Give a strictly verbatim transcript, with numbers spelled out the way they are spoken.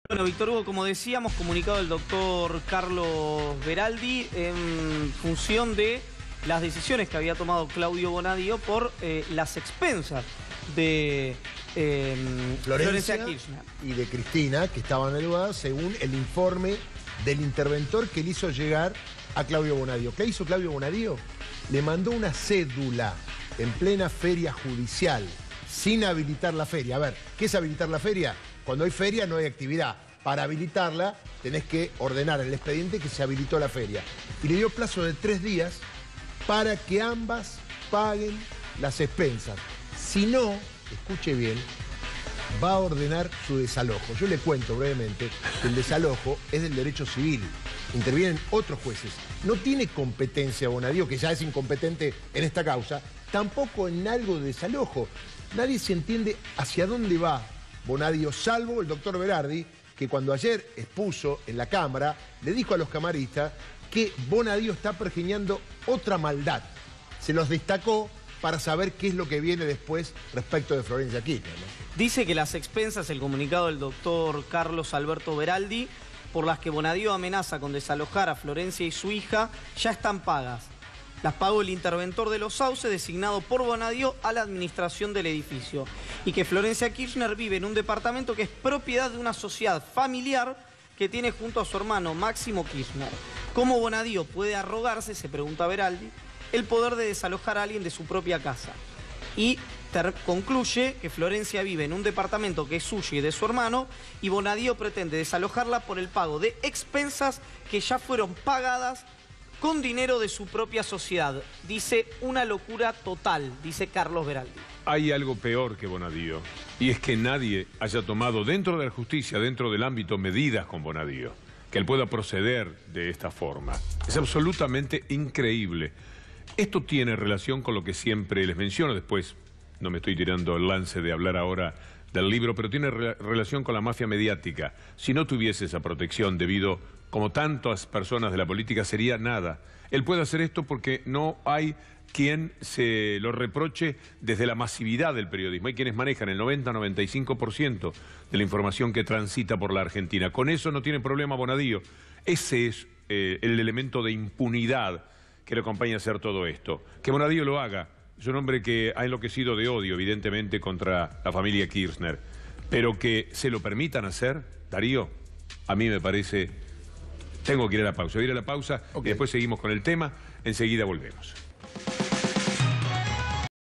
Bueno, Víctor Hugo, como decíamos, comunicado del doctor Carlos Beraldi en función de las decisiones que había tomado Claudio Bonadío por eh, las expensas de eh, Florencia, Florencia Kirchner. Y de Cristina, que estaban elevadas según el informe del interventor que le hizo llegar a Claudio Bonadío. ¿Qué hizo Claudio Bonadío? Le mandó una cédula en plena feria judicial, sin habilitar la feria. A ver, ¿qué es habilitar la feria? Cuando hay feria no hay actividad. Para habilitarla tenés que ordenar en el expediente que se habilitó la feria. Y le dio plazo de tres días para que ambas paguen las expensas. Si no, escuche bien, va a ordenar su desalojo. Yo le cuento brevemente que el desalojo es del derecho civil. Intervienen otros jueces. No tiene competencia Bonadío, que ya es incompetente en esta causa, tampoco en algo de desalojo. Nadie se entiende hacia dónde va Bonadío, salvo el doctor Beraldi, que cuando ayer expuso en la Cámara, le dijo a los camaristas que Bonadío está pergeñando otra maldad. Se los destacó para saber qué es lo que viene después respecto de Florencia Kirchner, ¿no? Dice que las expensas, el comunicado del doctor Carlos Alberto Beraldi, por las que Bonadío amenaza con desalojar a Florencia y su hija, ya están pagas. Las pagó el interventor de los Sauces designado por Bonadío a la administración del edificio. Y que Florencia Kirchner vive en un departamento que es propiedad de una sociedad familiar que tiene junto a su hermano Máximo Kirchner. ¿Cómo Bonadío puede arrogarse, se pregunta Beraldi, el poder de desalojar a alguien de su propia casa? Y concluye que Florencia vive en un departamento que es suyo y de su hermano y Bonadío pretende desalojarla por el pago de expensas que ya fueron pagadas con dinero de su propia sociedad. Dice una locura total, dice Carlos Beraldi. Hay algo peor que Bonadío, y es que nadie haya tomado dentro de la justicia, dentro del ámbito, medidas con Bonadío, que él pueda proceder de esta forma. Es absolutamente increíble. Esto tiene relación con lo que siempre les menciono, después no me estoy tirando el lance de hablar ahora del libro, pero tiene re relación con la mafia mediática. Si no tuviese esa protección debido, como tantas personas de la política, sería nada. Él puede hacer esto porque no hay quien se lo reproche desde la masividad del periodismo. Hay quienes manejan el noventa a noventa y cinco por ciento de la información que transita por la Argentina. Con eso no tiene problema Bonadío. Ese es eh, el elemento de impunidad que le acompaña a hacer todo esto. Que Bonadío lo haga. Es un hombre que ha enloquecido de odio, evidentemente, contra la familia Kirchner. Pero que se lo permitan hacer, Darío, a mí me parece... Tengo que ir a la pausa. Voy a ir a la pausa, okay. Y después seguimos con el tema. Enseguida volvemos.